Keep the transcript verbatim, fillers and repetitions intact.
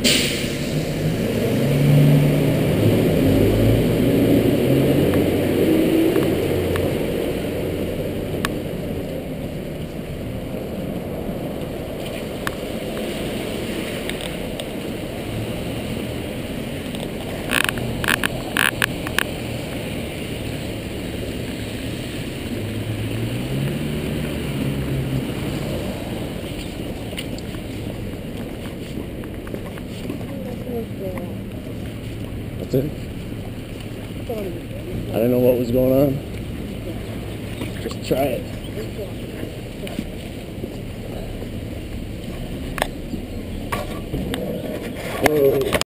That's it? I didn't know what was going on. Just try it. Whoa.